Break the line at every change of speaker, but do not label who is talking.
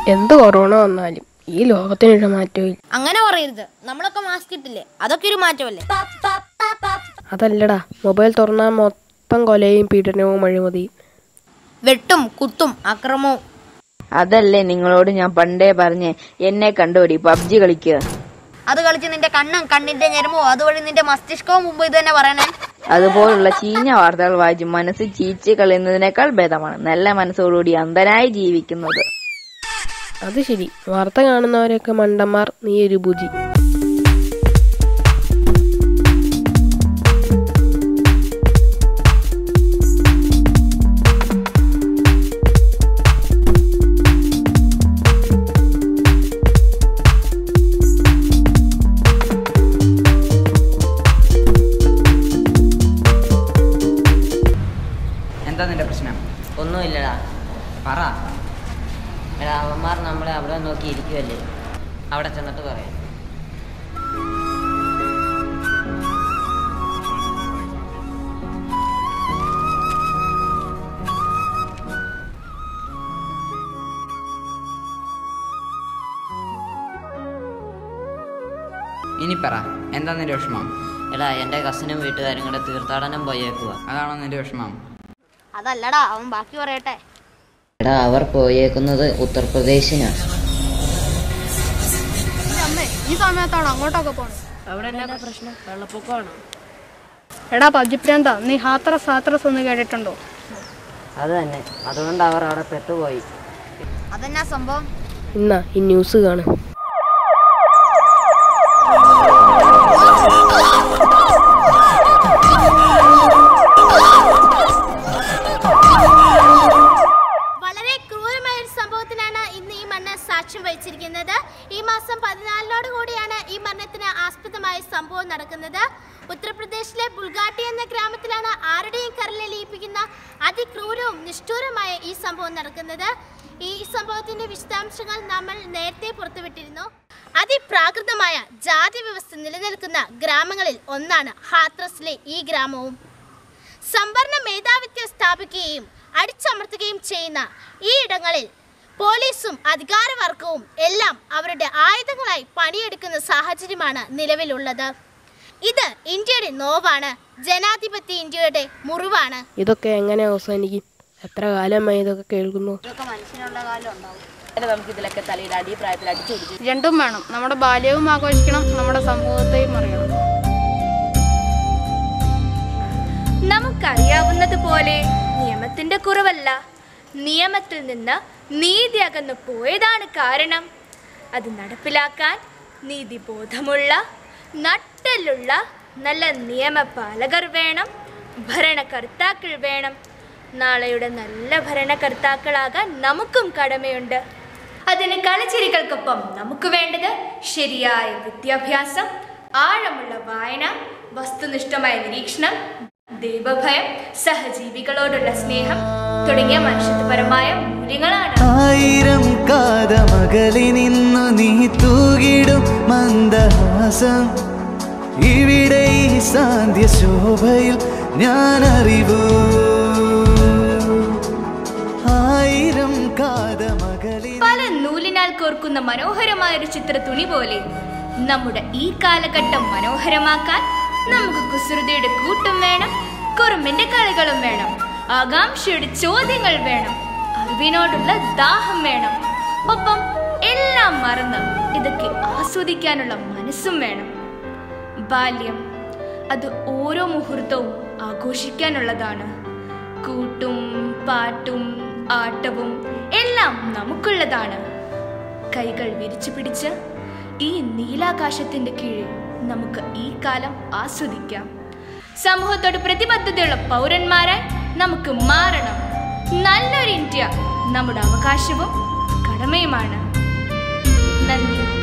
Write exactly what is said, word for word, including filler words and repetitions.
എന്ത് കൊറോണ വന്നാലും ഈ ലോകത്തിനൊരു മാറ്റവും
അങ്ങനെ പറയരുത്. നമ്മളൊക്കെ മാസ്ക് ഇട്ടില്ലേ, അതൊക്കെ ഒരു മാറ്റമല്ലേ?
അതല്ലടാ, മൊബൈൽ തുറന്നാൽ മൊത്തം കൊലയും പീഡനവും അഴിമതിയും,
വെട്ടും കുത്തും അക്രമവും.
അതല്ലേ നിങ്ങളോട് ഞാൻ പണ്ടേ പറഞ്ഞേ എന്നെ കണ്ടുപിടി, പബ്ജി കളിക്കുക.
അത് കളിച്ച് നിന്റെ കണ്ണും കണ്ണിന്റെ ഞരമ്പോ അതുവഴി നിന്റെ മസ്തിഷ്കവും മുമ്പ് ഇത് തന്നെ പറയണേ.
അതുപോലുള്ള ചീഞ്ഞ വാർത്തകൾ വായിച്ച് മനസ്സ് ചീച്ച് കളയുന്നതിനേക്കാൾ ഭേദമാണ് നല്ല മനസ്സോടുകൂടി അന്ധനായി ജീവിക്കുന്നത്.
അത് ശരി, വാർത്ത കാണുന്നവരൊക്കെ മണ്ടന്മാർ, നീ ഒരു ബുജി.
എന്താ നിന്റെ പ്രശ്നം?
ഒന്നുമില്ലടാ, പറ. എടാ, അവന്മാർ നമ്മളെ അവിടെ നോക്കി ഇരിക്കുമല്ലേ, അവിടെ ചെന്നിട്ട് പറയാം.
ഇനി പറ, എന്താ നിന്റെ വിഷമം?
എടാ, എൻ്റെ കസിനും വീട്ടുകാരും കൂടെ തീർത്ഥാടനം പോയേക്കുക.
അതാണോ നിന്റെ വിഷമം?
അതല്ലടാ, അവൻ ബാക്കി പറയട്ടെ.
എടാ, അവർ പോയേക്കുന്നത് ഉത്തർപ്രദേശിനാണ്.
ഈ സമയത്താണ് അങ്ങോട്ടൊക്കെ പോണത്.
അവിടെ എന്നാ പ്രശ്നം? വെള്ളപ്പൊക്കമാണോ?
എടാ പജിപ്രാന്ത, നീ ഹാത്രസ് ഹാത്രസ് ഒന്ന് കേട്ടിട്ടുണ്ടോ?
അത് തന്നെ, അതുകൊണ്ട് അവർ അവിടെ പെട്ടുപോയി.
അതെന്നാ സംഭവം?
ഇന്നാ ഈ ന്യൂസ് കാണും.
വളരെ ക്രൂരമായ ഒരു സംഭവത്തിനാണ് ഇന്ന് ഈ മരണം സാക്ഷ്യം വഹിച്ചിരിക്കുന്നത്. ഈ മാസം പതിനാലിനോട് കൂടിയാണ് ഈ മരണത്തിന് ആസ്പദമായ സംഭവം നടക്കുന്നത്. ഉത്തർപ്രദേശിലെ ബുൾഗാട്ടി എന്ന ഗ്രാമത്തിലാണ് ആരുടെയും കരളിലിയിപ്പിക്കുന്ന അതിക്രൂരവും നിഷ്ഠൂരമായ ഈ സംഭവം നടക്കുന്നത്. ഈ സംഭവത്തിന്റെ വിശദാംശങ്ങൾ നമ്മൾ നേരത്തെ പുറത്തുവിട്ടിരുന്നു. അതിപ്രാകൃതമായ ജാതി വ്യവസ്ഥ നിലനിൽക്കുന്ന ഗ്രാമങ്ങളിൽ ഒന്നാണ് ഹാത്രസിലെ ഈ ഗ്രാമവും. സംവരണ മേധാവിത്വം സ്ഥാപിക്കുകയും അടിച്ചമർത്തുകയും ചെയ്യുന്ന ഈ ഇടങ്ങളിൽ പോലീസും അധികാരവർഗവും എല്ലാം അവരുടെ ആയുധങ്ങളായി പണിയെടുക്കുന്ന സാഹചര്യമാണ് നിലവിലുള്ളത്. ഇത് ഇന്ത്യയുടെ നോവാണ്, ജനാധിപത്യ ഇന്ത്യയുടെ മുറിവാണ്.
ഇതൊക്കെ എങ്ങനെ അവസാനിക്കും? എത്ര കാലമായി ഇതൊക്കെ കേൾക്കുന്നു?
രണ്ടും വേണം. നമ്മുടെ ബാല്യവും ആഘോഷിക്കണം, നമ്മുടെ സമൂഹത്തെയും അറിയണം.
നമുക്കറിയാവുന്നതുപോലെ നിയമത്തിന്റെ കുറവല്ല, നിയമത്തിൽ നിന്ന് നീതി അകന്നു പോയതാണ് കാരണം. അത് നടപ്പിലാക്കാൻ നീതിബോധമുള്ള നട്ടലുള്ള നല്ല നിയമപാലകർ വേണം, ഭരണകർത്താക്കൾ വേണം. നാളെയുടെ നല്ല ഭരണകർത്താക്കളാകാൻ നമുക്കും കടമയുണ്ട്. അതിന് കളിച്ചിരികൾക്കൊപ്പം നമുക്ക് വേണ്ടത് ശരിയായ വിദ്യാഭ്യാസം, ആഴമുള്ള വായന, വസ്തുനിഷ്ഠമായ നിരീക്ഷണം, ദൈവഭയം, സഹജീവികളോടുള്ള സ്നേഹം തുടങ്ങിയ മനുഷ്യത്വപരമായ മൂല്യങ്ങളാണ്.
ആയിരം കാതമകലിൽ നിന്നു നീ തൂകിടും മന്ദഹാസം, ഇവിടെ ഈ സാന്ധ്യ ശോഭയിൽ ഞാൻ അറിവൂ. ആയിരം കാതമകലിൽ
പല നൂലിനാൽ കോർക്കുന്ന മനോഹരമായ ഒരു ചിത്ര തുണി പോലെ നമ്മുടെ ഈ കാലഘട്ടം മനോഹരമാക്കാൻ നമുക്ക് കുസൃതിയുടെ കൂട്ടും വേണം, കുറുമ്പിന്റെ കളികളും വേണം, ആകാംക്ഷയുടെ ചോദ്യങ്ങൾ വേണം, അറിവിനോടുള്ള ദാഹം വേണം. ഒപ്പം എല്ലാം മറന്ന് ഇതൊക്കെ ആസ്വദിക്കാനുള്ള മനസ്സും വേണം. ബാല്യം അത് ഓരോ മുഹൂർത്തവും ആഘോഷിക്കാനുള്ളതാണ്. കൂട്ടും പാട്ടും ആട്ടവും എല്ലാം നമുക്കുള്ളതാണ്. കൈകൾ വിരിച്ചു പിടിച്ച് ഈ നീലാകാശത്തിന്റെ കീഴിൽ നമുക്ക് ഈ കാലം ആസ്വദിക്കാം. സമൂഹത്തോട് പ്രതിബദ്ധതയുള്ള പൗരന്മാരായി നമുക്ക് മാറണം. നല്ലൊരു ഇന്ത്യ നമ്മുടെ അവകാശവും കടമയുമാണ്. നന്ദി.